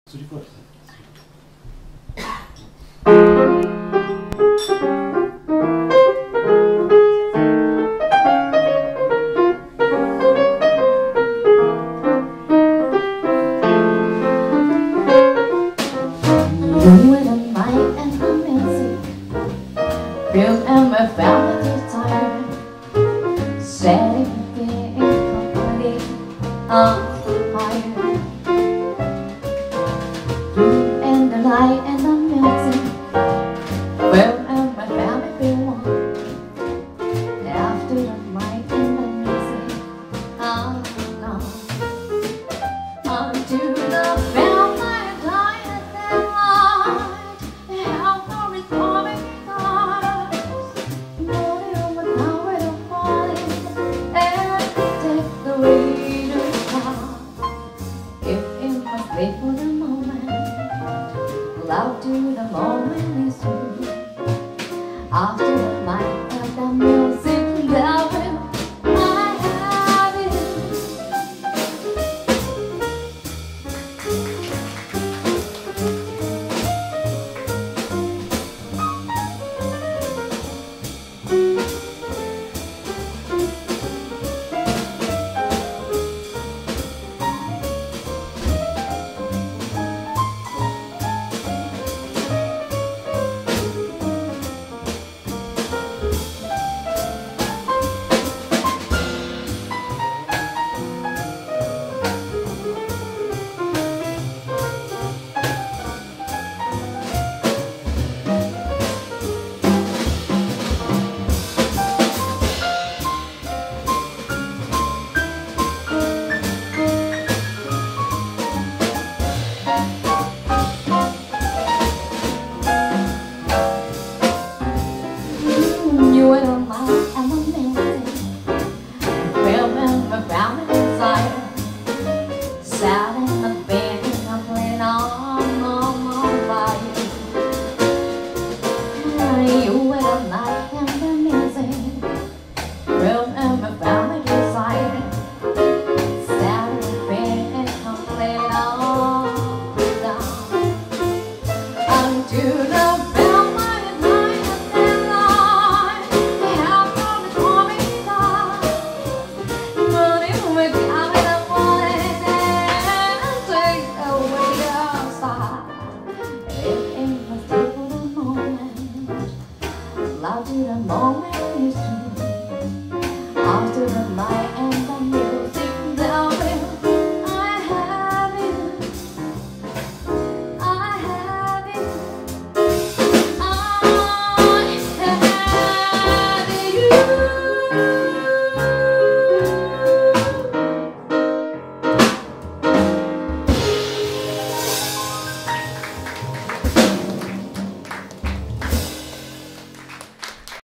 すり替えて With a mic and the music, Bill and my family tired, setting the company on fire. You and the light and the music, Bill and my family want. After the mic and the music, on to the family. Wait for the moment, love to the moment is through. After the light of the music, love will I have it. You were the light and the music, remember found it inside. Sat in the bed and I played on fire. You were the light and the music, remember found it inside. Sat in the bed and I played on down unto the love to the moment.